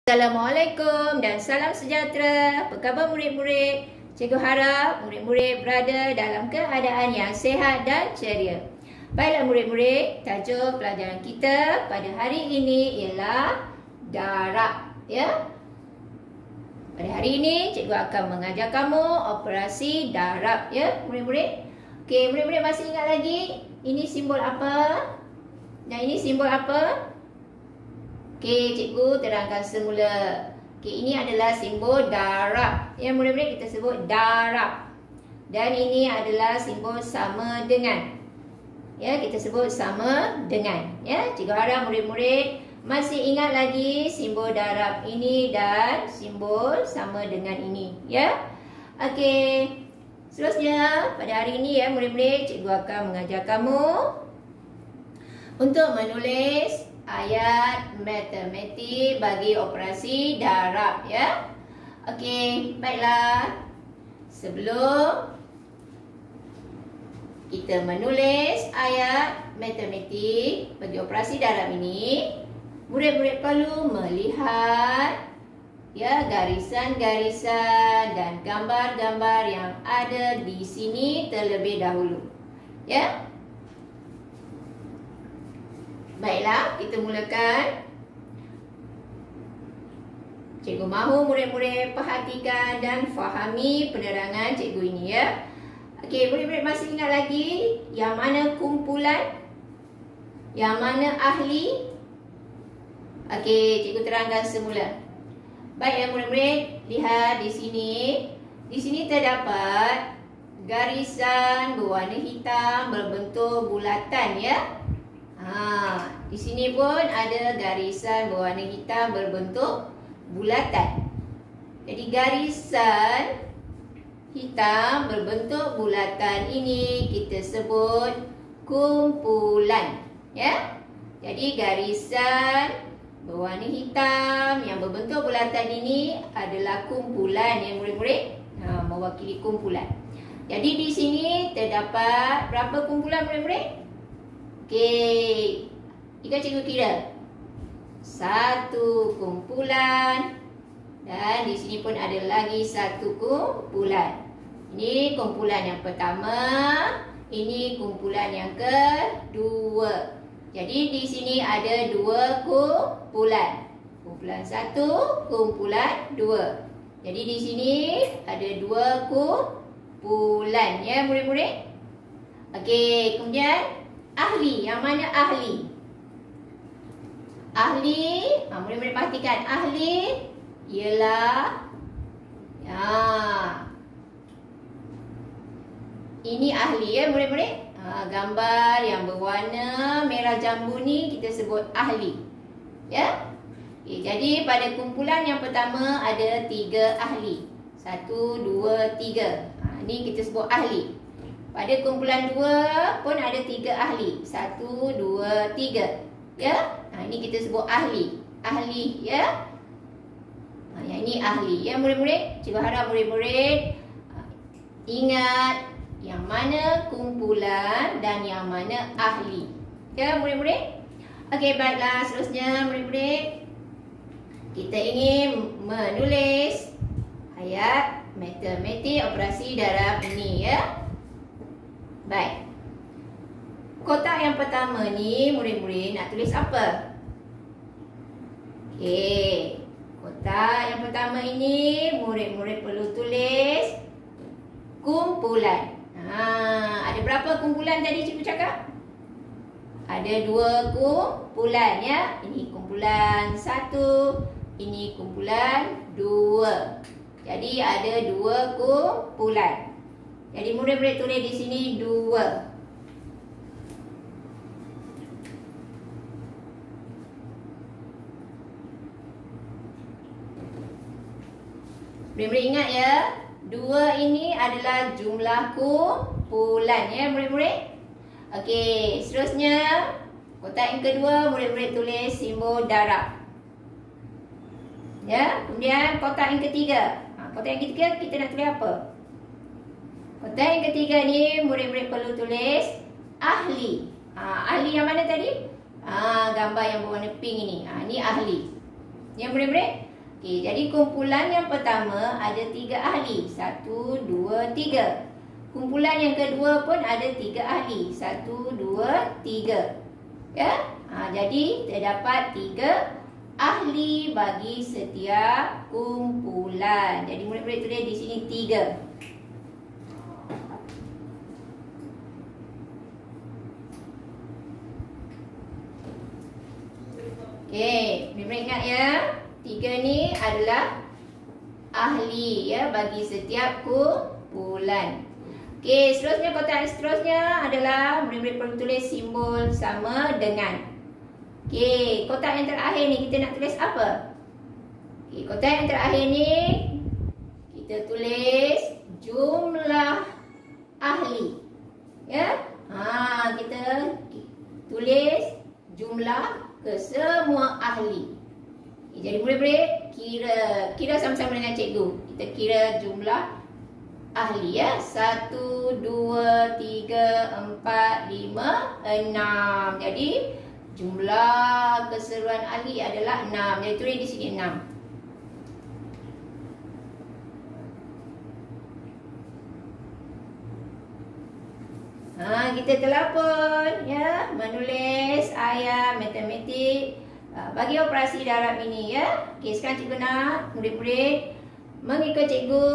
Assalamualaikum dan salam sejahtera. Apa khabar murid-murid? Cikgu harap murid-murid berada dalam keadaan yang sihat dan ceria. Baiklah murid-murid, tajuk pelajaran kita pada hari ini ialah darab, ya. Pada hari ini cikgu akan mengajar kamu operasi darab, ya murid-murid. Okey, murid-murid masih ingat lagi ini simbol apa? Dan ini simbol apa? Okey, cikgu terangkan semula. Okey, ini adalah simbol darab. Ya, murid-murid kita sebut darab. Dan ini adalah simbol sama dengan. Ya, kita sebut sama dengan. Ya, cikgu harap murid-murid masih ingat lagi simbol darab ini dan simbol sama dengan ini. Ya. Okey. Seterusnya, pada hari ini ya murid-murid, cikgu akan mengajar kamu untuk menulis ayat matematik bagi operasi darab, ya. Okey, baiklah. Sebelum kita menulis ayat matematik bagi operasi darab ini, murid-murid perlu melihat ya garisan-garisan dan gambar-gambar yang ada di sini terlebih dahulu. Ya. Baiklah, kita mulakan. Cikgu mahu murid-murid perhatikan dan fahami penerangan cikgu ini, ya. Okey, murid-murid masih ingat lagi yang mana kumpulan? Yang mana ahli? Okey, cikgu terangkan semula. Baik ya murid-murid, lihat di sini. Di sini terdapat garisan berwarna hitam berbentuk bulatan, ya. Di sini pun ada garisan berwarna hitam berbentuk bulatan. Jadi garisan hitam berbentuk bulatan ini kita sebut kumpulan, ya. Jadi garisan berwarna hitam yang berbentuk bulatan ini adalah kumpulan ya murid-murid. Mewakili kumpulan. Jadi di sini terdapat berapa kumpulan murid-murid? Okey, jika cikgu kira satu kumpulan dan di sini pun ada lagi satu kumpulan. Ini kumpulan yang pertama, ini kumpulan yang kedua. Jadi di sini ada dua kumpulan. Kumpulan satu, kumpulan dua. Jadi di sini ada dua kumpulan ya murid-murid. Okey, kemudian ahli, yang mana ahli? Ahli, murid-murid perhatikan, ahli ialah ini ahli ya murid-murid. Gambar yang berwarna merah jambu ni kita sebut ahli. Ya. Okay, jadi pada kumpulan yang pertama ada 3 ahli. 1, 2, 3. Ini kita sebut ahli. Pada kumpulan 2 pun ada 3 ahli. 1, 2, 3. Ya. Ini kita sebut ahli. Ahli, ya. Yang ini ahli. Ya murid-murid. Cikgu harap murid-murid ingat yang mana kumpulan dan yang mana ahli. Ya murid-murid. Okey, baiklah. Seterusnya murid-murid, kita ingin menulis ayat matematik operasi darab ini, ya. Baik. Kotak yang pertama ni murid-murid nak tulis apa? Okey. Kotak yang pertama ini murid-murid perlu tulis kumpulan. Ada berapa kumpulan tadi cikgu cakap? Ada 2 kumpulan ya. Ini kumpulan 1, ini kumpulan 2. Jadi ada 2 kumpulan. Jadi murid-murid tulis di sini 2. Murid-murid ingat ya, 2 ini adalah jumlah kumpulan ya murid-murid. Okey, seterusnya kotak yang kedua murid-murid tulis simbol darab. Ya, kemudian kotak yang ketiga. Kotak yang ketiga kita nak tulis apa? Kotak yang ketiga ni murid-murid perlu tulis ahli. Ahli yang mana tadi? Gambar yang berwarna pink ini. Ini ahli. Ya murid-murid. Okey, jadi kumpulan yang pertama ada 3 ahli. 1, 2, 3. Kumpulan yang kedua pun ada 3 ahli. 1, 2, 3. Ya? Jadi terdapat 3 ahli bagi setiap kumpulan. Jadi murid-murid tulis di sini 3. Okey, murid-murid ingat ya. 3 ni adalah ahli ya bagi setiap kumpulan. Okey, seterusnya kotak seterusnya adalah murid-murid perlu tulis simbol sama dengan. Okey, kotak yang terakhir ni kita nak tulis apa? Okey, kotak yang terakhir ni kita tulis jumlah ahli. Ya? Kita tulis jumlah kesemua ahli. Jadi murid-murid kira sama-sama dengan cikgu. Kita kira jumlah ahli ya. 1, 2, 3, 4, 5, 6. Jadi jumlah keseluruhan ahli adalah 6. Jadi tulis di sini 6. Kita telapun ya menulis ayat matematik bagi operasi darab ini ya. Okey, sekarang cikgu nak murid-murid mengikut cikgu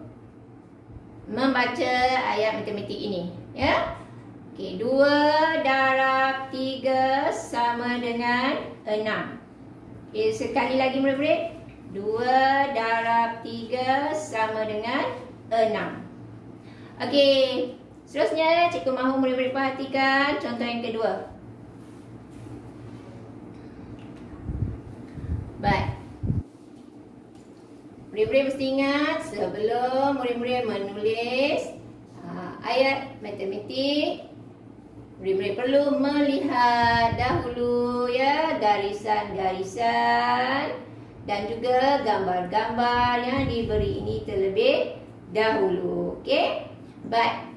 membaca ayat matematik ini ya. Okey, 2 darab 3 sama dengan 6. Okey, sekali lagi murid-murid. 2 darab 3 sama dengan 6. Okey, seterusnya cikgu mahu murid-murid perhatikan contoh yang kedua. Baik. Murid-murid mesti ingat sebelum murid-murid menulis ayat matematik, murid-murid perlu melihat dahulu ya garisan-garisan dan juga gambar-gambar yang diberi ini terlebih dahulu. Okey? Baik.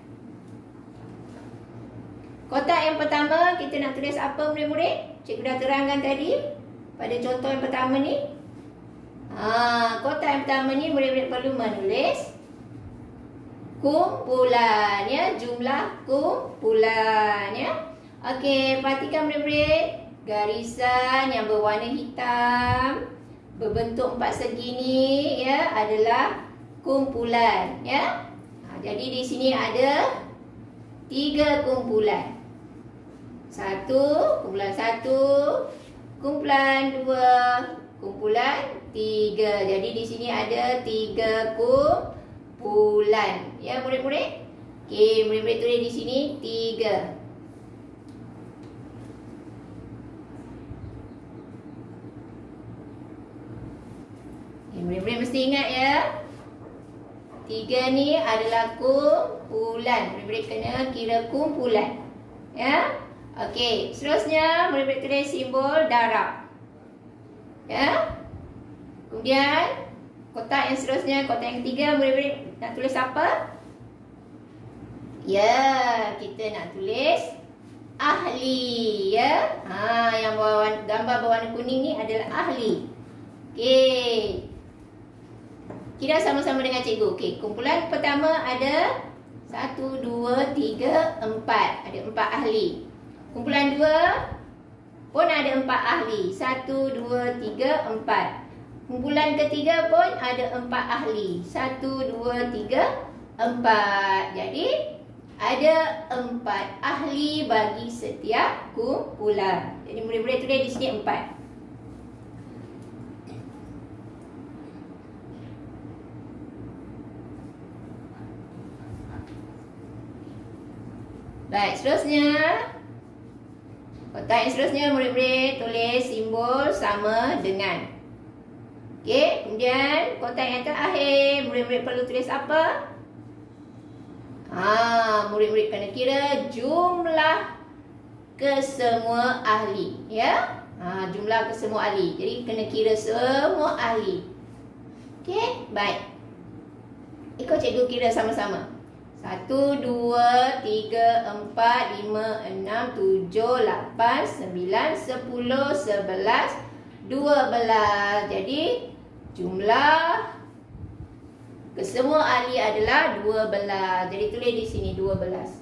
Kotak yang pertama kita nak tulis apa murid-murid? Cikgu dah terangkan tadi pada contoh yang pertama ni. Kotak yang pertama ni murid-murid perlu menulis kumpulan ya, jumlah kumpulan ya. Okey, perhatikan murid-murid, garisan yang berwarna hitam berbentuk 4 segi ni ya adalah kumpulan ya. Jadi di sini ada 3 kumpulan. 1, kumpulan 1, kumpulan 2, kumpulan 3. Jadi di sini ada 3 kumpulan. Ya murid-murid? Okey, murid-murid tulis di sini 3. Okay, murid-murid mesti ingat ya. 3 ni adalah kumpulan. Murid-murid kena kira kumpulan. Ya. Okey, seterusnya murid-murid tulis simbol darab. Ya. Kemudian kotak yang seterusnya, kotak yang ketiga, murid-murid nak tulis apa? Ya, kita nak tulis ahli ya. Yang gambar berwarna kuning ni adalah ahli. Okey. Kira sama-sama dengan cikgu. Okey, kumpulan pertama ada 1, 2, 3, 4. Ada 4 ahli. Kumpulan 2 pun ada 4 ahli. 1, 2, 3, 4. Kumpulan ketiga pun ada 4 ahli. 1, 2, 3, 4. Jadi ada 4 ahli bagi setiap kumpulan. Jadi murid-murid tulis di sini 4. Baik, seterusnya kotak yang seterusnya murid-murid tulis simbol sama dengan. Okey, kemudian kotak yang terakhir murid-murid perlu tulis apa? Murid-murid kena kira jumlah kesemua ahli ya. Jumlah kesemua ahli. Jadi kena kira semua ahli. Okey, baik. Ikut cikgu kira sama-sama. 1, 2, 3, 4, 5, 6, 7, 8, 9, 10, 11, 12. Jadi Jumlah kesemua ahli adalah 12. Jadi tulis di sini 12.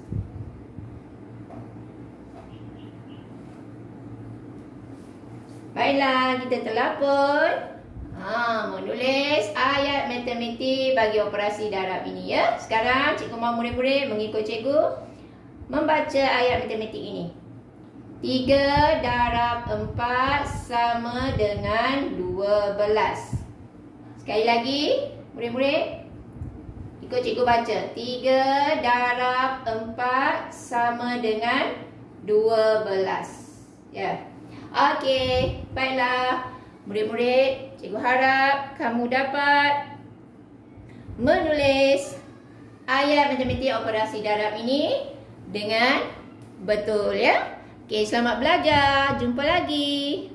Baiklah, kita telah pun menulis ayat matematik bagi operasi darab ini ya. Sekarang cikgu mahu murid-murid mengikut cikgu membaca ayat matematik ini. 3 darab 4 sama dengan 12. Sekali lagi, murid-murid ikut cikgu baca. 3 darab 4 sama dengan 12. Ya. Okey, baiklah. Murid-murid, cikgu harap kamu dapat menulis ayat matematik operasi darab ini dengan betul ya. Okey, selamat belajar. Jumpa lagi.